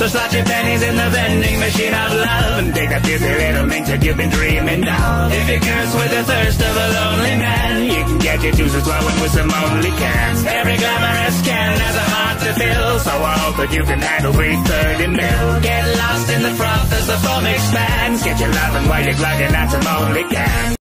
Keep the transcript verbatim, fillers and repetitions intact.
slot your pennies in the vending machine of love and take that filthy little mink that you've been dreaming of. If you curse with the thirst of a lonely man, you can get your juices flowing with some only cans. Every glamorous can has a heart to fill, so I hope that you can handle three thirty mil. Get lost in the froth as the foam expands. Get your lovin' while you're glugging at some only cans.